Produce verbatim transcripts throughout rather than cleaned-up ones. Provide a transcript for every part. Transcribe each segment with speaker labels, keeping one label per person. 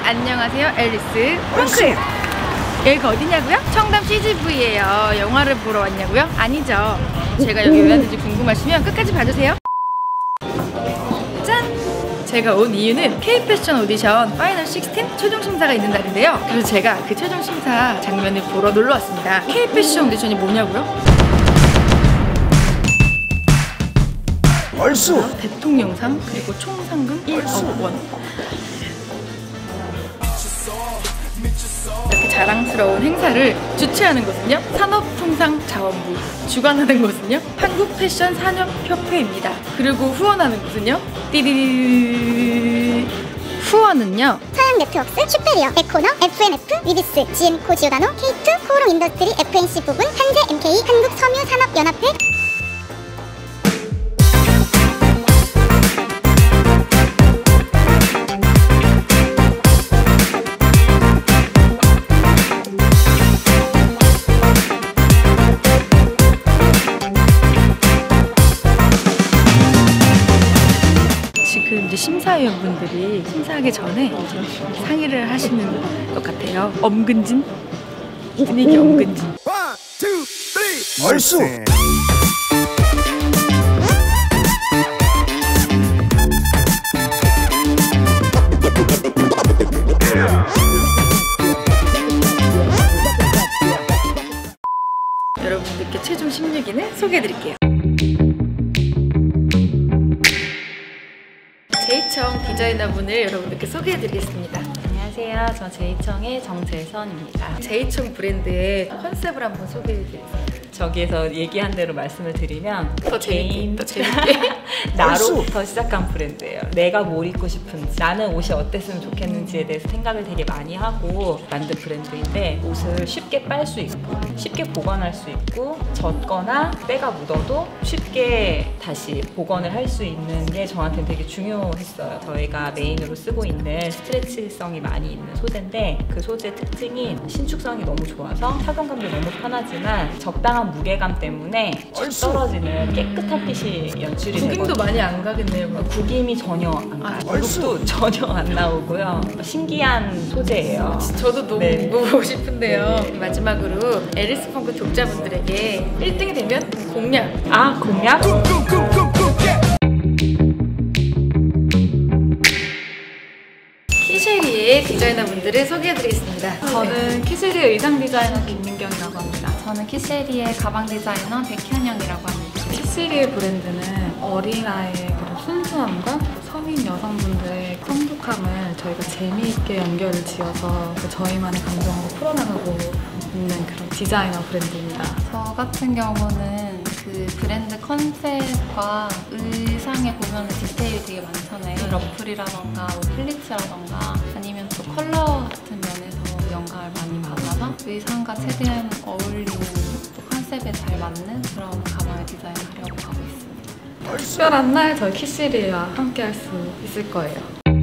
Speaker 1: 안녕하세요, 앨리스 펑크예요. 여기가 어디냐고요? 청담 씨지브이예요. 영화를 보러 왔냐고요? 아니죠. 제가 여기 왜 왔는지 궁금하시면 끝까지 봐주세요. 짠! 제가 온 이유는 K-패션 오디션 파이널 십육 최종 심사가 있는 날인데요. 그래서 제가 그 최종 심사 장면을 보러 놀러 왔습니다. K-패션 오디션이 뭐냐고요?
Speaker 2: 얼쑤!
Speaker 1: 대통령상 그리고 총 상금 일억 원. 이렇게 자랑스러운 행사를 주최하는 곳은요, 산업통상자원부, 주관하는 곳은요, 한국패션산업협회입니다. 그리고 후원하는 곳은요, 띠리리 후원은요,
Speaker 3: 서양 네트워크스, 슈페리어, 에코너, 에프엔에프, 위비스, 지엠코 지오다노, 케이투, 코오롱 인더스트리, 에프엔씨 부분, 한제 엠케이, 한국섬유산업연합회.
Speaker 1: 지금 이제 심사위원분들이 심사하기 전에 이제 상의를 하시는 것 같아요. 엄근진? 분위기 엄근진.
Speaker 2: 얼쑤!
Speaker 1: 여러분들께 최종 십육 위는 소개해드릴게요. 제이청 디자이너분을 여러분들께 소개해드리겠습니다.
Speaker 4: 안녕하세요. 저 제이청의 정재선입니다.
Speaker 1: 제이청 브랜드의 컨셉을 한번 소개해드리겠습니다.
Speaker 4: 저기에서 얘기한 대로 말씀을 드리면
Speaker 1: 더 재밌게,
Speaker 4: 개인
Speaker 1: 더 재밌게.
Speaker 4: 나로부터 시작한 브랜드예요. 내가 뭘 입고 싶은지, 나는 옷이 어땠으면 좋겠는지에 대해서 생각을 되게 많이 하고 만든 브랜드인데, 옷을 쉽게 빨 수 있고 쉽게 보관할 수 있고 젖거나 때가 묻어도 쉽게 다시 복원을 할 수 있는 게 저한테는 되게 중요했어요. 저희가 메인으로 쓰고 있는 스트레치성이 많이 있는 소재인데, 그 소재 특징이 신축성이 너무 좋아서 착용감도 너무 편하지만 적당한 무게감 때문에 쭉 떨어지는 깨끗한 핏이 연출이 되거든요.
Speaker 1: 구김도 많이 안 가겠네요.
Speaker 4: 구김이 전혀 안 가요. 얼룩도 전혀 안 나오고요. 신기한 소재예요.
Speaker 1: 저도 너무
Speaker 4: 네.
Speaker 1: 입어보고 싶은데요.
Speaker 4: 네.
Speaker 1: 마지막으로 앨리스 펑크 독자분들에게 일 등이 되면 공략.
Speaker 4: 아, 공략?
Speaker 1: 키쉐리의 디자이너분들을 소개해드리겠습니다.
Speaker 5: 저는 키쉐리의 의상 디자이너 김민경이라고 합니다.
Speaker 6: 저는 키쉐리의 가방 디자이너 백현영이라고 합니다.
Speaker 5: 키쉐리의 브랜드는 어린아이의 그런 순수함과 성인 여성분들의 성숙함을 저희가 재미있게 연결을 지어서 저희만의 감정으로 풀어나가고 있는 그런 디자이너 브랜드입니다.
Speaker 6: 저 같은 경우는 그 브랜드 컨셉과 의상에 보면 디테일이 되게 많잖아요. 러플이라던가 뭐 플리츠라던가 아니면 또 컬러 같은 면에서 영감을 많이 받아서 의상과 최대한 어울리는 또 컨셉에 잘 맞는 그런 가방을 디자인하려고 하고 있습니다.
Speaker 5: 특별한 날 저희 키쉐리와 함께 할 수 있을 거예요.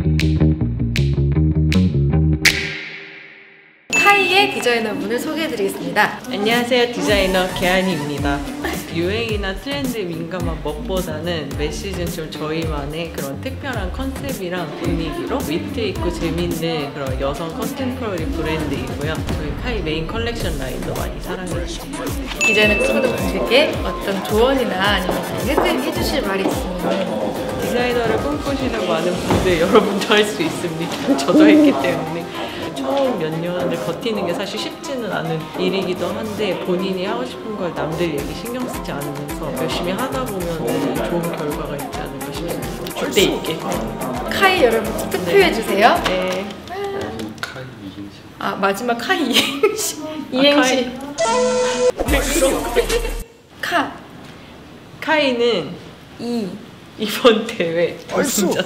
Speaker 1: 카이의 디자이너분을 소개해드리겠습니다.
Speaker 7: 안녕하세요, 디자이너 개한이입니다. 유행이나 트렌드에 민감한 멋보다는 매 시즌 좀 저희만의 그런 특별한 컨셉이랑 분위기로 위트 있고 재밌는 그런 여성 컨템포러리 브랜드이고요. 저희 카이 메인 컬렉션 라인도 많이 사랑해주세요.
Speaker 1: 디자이너 친구분들께 어떤 조언이나 아니면 해주실 말이 있으면.
Speaker 7: 디자이너를 꿈꾸시는 많은 분들, 여러분도 할 수 있습니다. 저도 했기 때문에. 처음 몇 년을 버티는 게 사실 쉽지는 않은 일이기도 한데, 본인이 하고 싶은 걸 남들 얘기 신경 쓰지 않으면서 열심히 하다 보면 좋은 결과가 있지 않을까 싶습니다. 그때 있게.
Speaker 1: 카이 여러분 투표해주세요.
Speaker 7: 네.
Speaker 1: 아, 마지막 카이 이행시. 이행시. 카.
Speaker 7: 카이는
Speaker 1: 이.
Speaker 7: 이번 대회 우승자.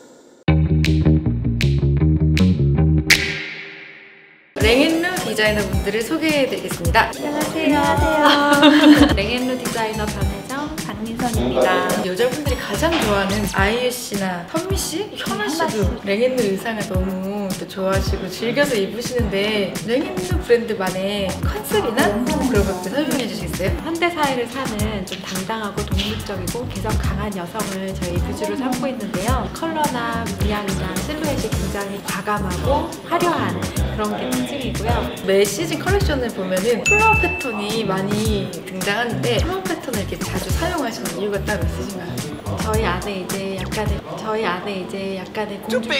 Speaker 1: 랭앤루 디자이너분들을 소개해드리겠습니다.
Speaker 6: 안녕하세요. 랭앤루 디자이너 변혜정, 박민수 김희선입니다.
Speaker 1: 여자분들이 가장 좋아하는 아이유 씨나 선미 씨, 현아 씨도 랭앤누 의상을 너무 또 좋아하시고 즐겨서 입으시는데 랭앤누 브랜드만의 컨셉이나 그런 것들 설명해 주시겠어요?
Speaker 8: 현대사회를 사는 좀 당당하고 독립적이고 개성 강한 여성을 저희 부주로 삼고 있는데요. 컬러나 문양이나 실루엣이 굉장히 과감하고 화려한 그런 게 특징이고요.
Speaker 1: 매 시즌 컬렉션을 보면은 플라워 패턴이 많이 등장하는데 플라워 패턴을 이렇게 자주 사용하시는 이유가 따로 있으신가요?
Speaker 8: 저희 안에 이제 약간의 저희 안에 이제 약간의 공주가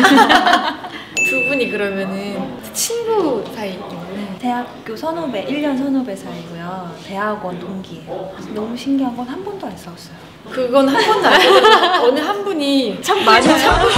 Speaker 1: 두 분이 그러면은 친구 사이인가요?
Speaker 8: 대학교 선후배, 일 년 선후배 사이고요. 대학원 동기예요. 너무 신기한 건 한 번도 안 싸웠어요.
Speaker 1: 그건 한 번도 안 해요. 어느 한 분이 참 많이 참고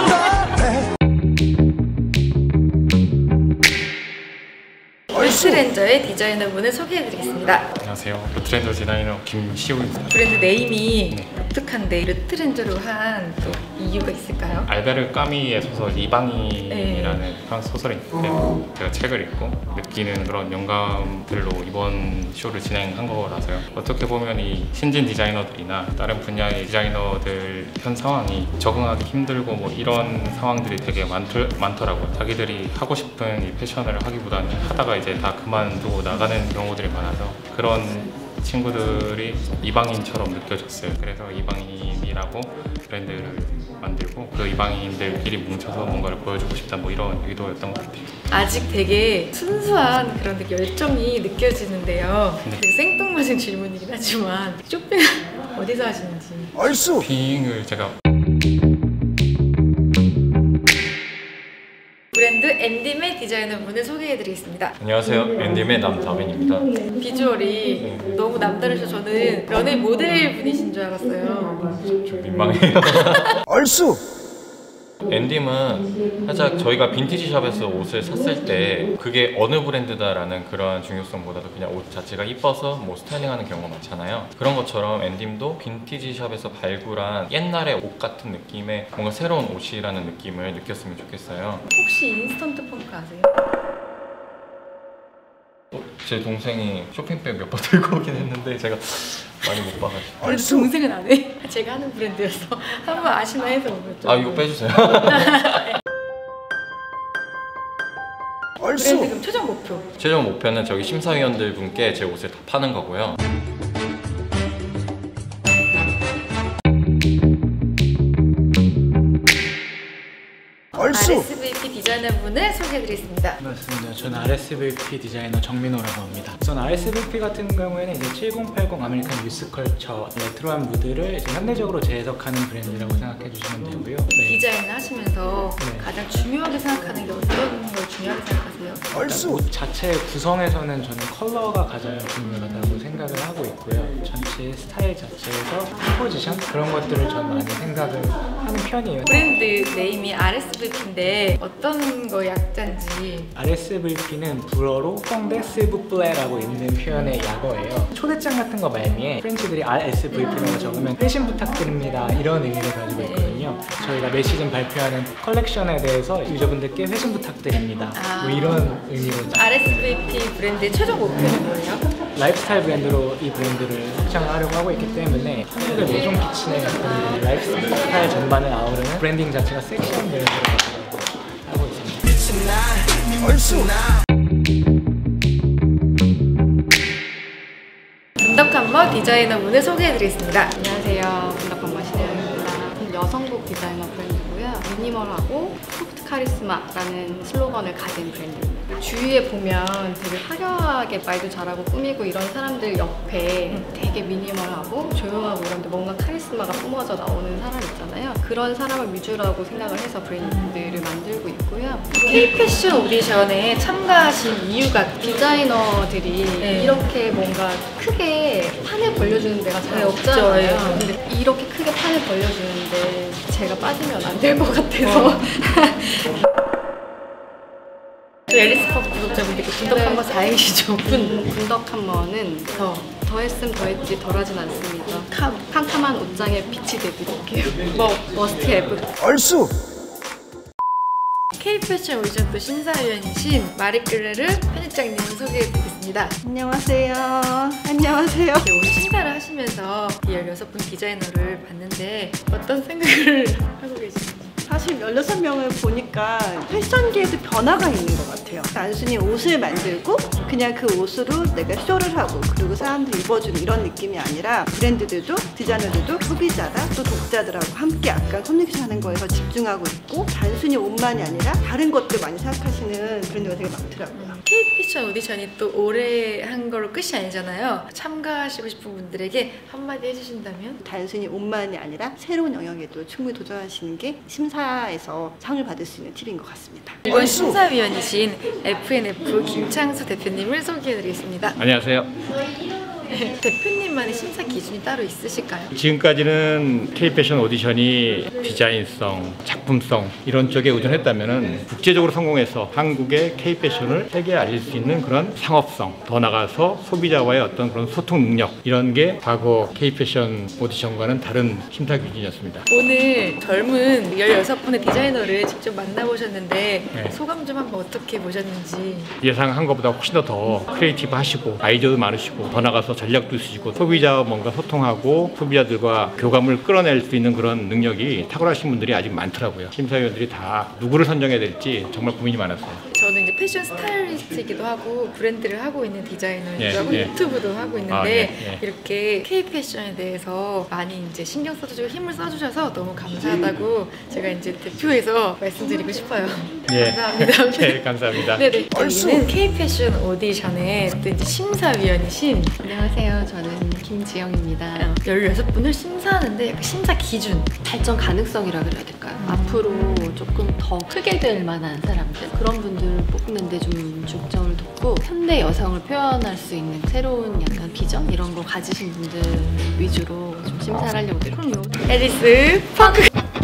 Speaker 1: 루트렌저의 디자이너분을 소개해드리겠습니다.
Speaker 9: 안녕하세요. 루트렌저 디자이너 김시우입니다.
Speaker 1: 브랜드 네임이
Speaker 9: 네.
Speaker 1: 독특한데 루트렌저로 한 또 이유가 있을까요?
Speaker 9: 알베르 까미의 소설 이방인이라는 네. 프랑스 소설이 있는데 제가 책을 읽고 느끼는 그런 영감들로 이번 쇼를 진행한 거라서요. 어떻게 보면 이 신진 디자이너들이나 다른 분야의 디자이너들 현 상황이 적응하기 힘들고 뭐 이런 상황들이 되게 많더, 많더라고요. 자기들이 하고 싶은 이 패션을 하기보다는 하다가 이제 다 그만두고 나가는 경우들이 많아서 그런 친구들이 이방인처럼 느껴졌어요. 그래서 이방인이라고 브랜드를 만들고 그 이방인들끼리 뭉쳐서 뭔가를 보여주고 싶다 뭐 이런 의도였던 것 같아요.
Speaker 1: 아직 되게 순수한 그런 되게 열정이 느껴지는데요.
Speaker 9: 네.
Speaker 1: 되게 생뚱맞은 질문이긴 하지만 쇼핑은 어디서 하시는지.
Speaker 2: 얼쑤!
Speaker 9: 쇼핑을 제가
Speaker 1: 브랜드 엔딤의 디자이너분을 소개해드리겠습니다.
Speaker 9: 안녕하세요. 엔딤의 남다빈입니다.
Speaker 1: 비주얼이
Speaker 9: 네.
Speaker 1: 너무 남다르셔서 저는 연예 모델분이신 줄 알았어요.
Speaker 9: 좀 민망해요.
Speaker 2: 얼쑤!
Speaker 9: 엔딤은 살짝 저희가 빈티지 샵에서 옷을 샀을 때 그게 어느 브랜드다라는 그런 중요성보다도 그냥 옷 자체가 이뻐서 뭐 스타일링하는 경우가 많잖아요. 그런 것처럼 엔딤도 빈티지 샵에서 발굴한 옛날의 옷 같은 느낌의 뭔가 새로운 옷이라는 느낌을 느꼈으면 좋겠어요.
Speaker 1: 혹시 인스턴트 펑크 아세요?
Speaker 9: 어, 제 동생이 쇼핑백 몇 번 들고 오긴 했는데 제가 많이 못 봐가지고.
Speaker 1: 그래도 동생은 안 해. 제가 하는 브랜드여서 한번 아시나 해서 물었죠.
Speaker 9: 아 이거 빼주세요.
Speaker 1: 브랜드 그럼 최종 목표?
Speaker 9: 최종 목표는 저기 심사위원들 분께 제 옷을 다 파는 거고요.
Speaker 1: 알에스브이피 디자이너분을 소개해드리겠습니다.
Speaker 10: 반갑습니다. 저는 알에스브이피 디자이너 정민호라고 합니다. 우선 알에스브이피 같은 경우에는 이제 칠십 팔십 아메리칸 뉴스컬처 레트로한 무드를 이제 현대적으로 재해석하는 브랜드라고 생각해 주시면 되고요. 네.
Speaker 1: 디자인을 하시면서
Speaker 10: 네.
Speaker 1: 가장 중요하게 생각하는 게 어떤 걸 중요하게 생각하세요?
Speaker 10: 일단 옷 자체 구성에서는 저는 컬러가 가장 중요하다고 생각을 하고 있고요. 전체 스타일 자체에서 컴포지션 그런 것들을 전 많이 생각을 하는 편이에요.
Speaker 1: 브랜드 네임이 알에스브이피인데 어떤 거 약자인지.
Speaker 10: 알에스브이피는 불어로 펑데 스부플레라고 있는 표현의 약어예요. 초대장 같은 거 말미에 프렌치들이 알에스브이피라고 적으면 회신 부탁드립니다 이런 의미를 가지고 있거든요. 저희가 매 시즌 발표하는 컬렉션에 대해서 유저분들께 회신 부탁드립니다
Speaker 1: 아.
Speaker 10: 뭐 이런 의미로.
Speaker 1: 알에스브이피 브랜드의 최종 목표는 뭐예요?
Speaker 10: 라이프스타일 브랜드로 이 브랜드를 확장을 하려고 하고 있기 때문에 한국의 모종 키친의 어떤 라이프스타일 전반을 아우르는 브랜딩 자체가 섹시한 브랜드로 하고 있습니다.
Speaker 2: 얼쑤!
Speaker 1: 분덕한머 디자이너분을 소개해드리겠습니다.
Speaker 6: 안녕하세요. 분덕한머 신혜영입니다. 여성복 디자이너 브랜드고요. 미니멀하고 소프트 카리스마라는 슬로건을 가진 브랜드입니다. 주위에 보면 되게 화려하게 말도 잘하고 꾸미고 이런 사람들 옆에 되게 미니멀하고 조용하고 이런데 뭔가 카리스마가 뿜어져 나오는 사람 있잖아요. 그런 사람을 위주라고 생각을 해서 브랜드를 만들고 있고요.
Speaker 1: K-패션 오디션에 참가하신 이유가
Speaker 6: 디자이너들이
Speaker 1: 네.
Speaker 6: 이렇게 뭔가 크게 판을 벌려주는 데가 잘
Speaker 1: 네,
Speaker 6: 없잖아요.
Speaker 1: 없죠. 네.
Speaker 6: 근데 이렇게 크게 판을 벌려주는데 제가 빠지면 안 될 것 같아서
Speaker 1: 어. 저 앨리스 팝 구독자분들께 분덕한머 사행시죠. 분
Speaker 6: 분덕한머는 더 더했음 더했지 덜하진 않습니다. 캄, 캄캄한 옷장에 빛이 되드릴게요. 뭐 머스트 해브.
Speaker 2: 얼쑤!
Speaker 1: K 패션 오디션 또 심사위원이신 마리끌레르 편집장님 소개해드리겠습니다.
Speaker 11: 안녕하세요. 안녕하세요.
Speaker 1: 네, 오늘 심사를 하시면서 열여섯 분 디자이너를 봤는데 어떤 생각을 하고 계신지?
Speaker 11: 사실 열여섯 명을 보니까 패션계에도 변화가 있는 것 같아요. 단순히 옷을 만들고 그냥 그 옷으로 내가 쇼를 하고 그리고 사람들이 입어주는 이런 느낌이 아니라 브랜드들도 디자이너들도 소비자다 또 독자들하고 함께 약간 커뮤니케이션 하는 거에서 집중하고 있고 단순히 옷만이 아니라 다른 것들 많이 생각하시는 브랜드가 되게 많더라고요.
Speaker 1: K 패션 오디션이 또 올해 한 걸로 끝이 아니잖아요. 참가하시고 싶은 분들에게 한마디 해주신다면?
Speaker 11: 단순히 옷만이 아니라 새로운 영역에도 충분히 도전하시는 게 심사에서 상을 받을 수 있는 팁인 것 같습니다.
Speaker 1: 이번 심사위원이신 에프엔에프 김창수 대표님을 소개해드리겠습니다.
Speaker 12: 안녕하세요.
Speaker 1: 대표님만의 심사 기준이 따로 있으실까요?
Speaker 12: 지금까지는 K-패션 오디션이 디자인성, 작품성 이런 쪽에 의존했다면 국제적으로 성공해서 한국의 K-패션을 세계에 알릴 수 있는 그런 상업성, 더 나아가서 소비자와의 어떤 그런 소통 능력 이런 게 과거 K-패션 오디션과는 다른 심사 기준이었습니다.
Speaker 1: 오늘 젊은 열여섯 분의 디자이너를 직접 만나보셨는데
Speaker 12: 네.
Speaker 1: 소감 좀 한번 어떻게 보셨는지.
Speaker 12: 예상한 것보다 훨씬 더, 더 크리에이티브 하시고 아이디어도 많으시고 더 나아가서 전략도 있으시고 소비자와 뭔가 소통하고 소비자들과 교감을 끌어낼 수 있는 그런 능력이 탁월하신 분들이 아직 많더라고요. 심사위원들이 다 누구를 선정해야 될지 정말 고민이 많았어요.
Speaker 1: 저는 이제 패션 스타일리스트이기도 하고 브랜드를 하고 있는 디자이너이기도
Speaker 12: 예,
Speaker 1: 하고
Speaker 12: 예.
Speaker 1: 유튜브도 하고 있는데
Speaker 12: 아, 예, 예.
Speaker 1: 이렇게 K 패션에 대해서 많이 이제 신경 써주시고 힘을 써주셔서 너무 감사하다고 제가 이제 대표에서 말씀드리고 싶어요.
Speaker 12: 예.
Speaker 1: 감사합니다.
Speaker 12: 네, 감사합니다.
Speaker 1: 네네. 저희는 K 패션 오디션의 또 이제 심사위원이신
Speaker 13: 안녕하세요. 저는 김지영입니다.
Speaker 1: 열여섯 분을 심사하는데 약간 심사 기준
Speaker 13: 발전 가능성이라 그래야 될까요?
Speaker 1: 음.
Speaker 13: 앞으로 조금 더 크게 될 만한 사람들 그런 분들을 뽑는데 좀 중점을 뒀고 현대 여성을 표현할 수 있는 새로운 약간 비전 이런 거 가지신 분들 위주로 좀 심사를 하려고 드릴게요.
Speaker 1: 앨리스 펑크.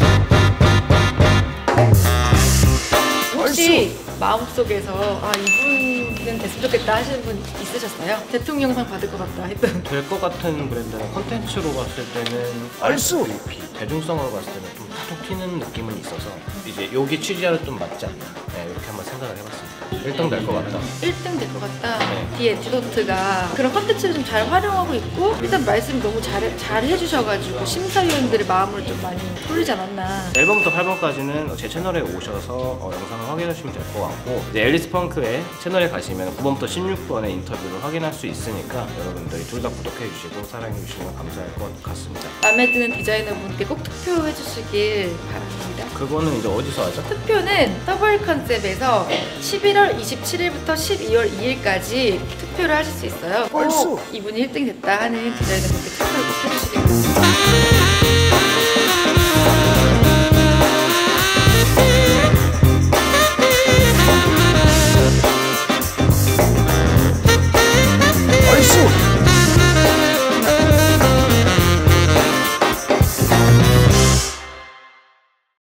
Speaker 1: 혹시 마음속에서 아 이분은 됐으면 좋겠다 하시는 분 있으셨어요? 대통령상 받을 것 같다 했던.
Speaker 14: 될 것 같은 브랜드는 컨텐츠로 봤을 때는
Speaker 2: 알수!
Speaker 14: 알에스브이피, 대중성으로 봤을 때는 좀 툭툭 튀는 느낌은 있어서 이제 여기 취지와는 좀 맞지 않나 네, 이렇게 한번 생각을 해봤습니다. 일 등 될 것 같다.
Speaker 1: 일 등 될 것 같다.
Speaker 14: 네.
Speaker 1: 디에티도트가 그런 컨텐츠를 좀 잘 활용하고 있고 일단 말씀 너무 잘, 잘 해주셔가지고 심사위원들의 마음을 좀 많이 돌리지 않았나.
Speaker 14: 앨범부터 팔번까지는 제 채널에 오셔서 어, 영상을 확인하시면 될 것 같고 이제 앨리스 펑크의 채널에 가시면 구번부터 십육번의 인터뷰를 확인할 수 있으니까 여러분들이 둘 다 구독해주시고 사랑해주시면 감사할 것 같습니다.
Speaker 1: 마음에 드는 디자이너분께 꼭 투표해주시길 바랍니다.
Speaker 14: 그거는 이제 어디서 하죠?
Speaker 1: 투표는 더블 컨셉에서 십일월 이십칠일부터 십이월 이일까지 투표를 하실 수 있어요. 꼭 이분이 일 등이 됐다 하는 디자이너분께 투표를 꼭 해주시길 바랍니다.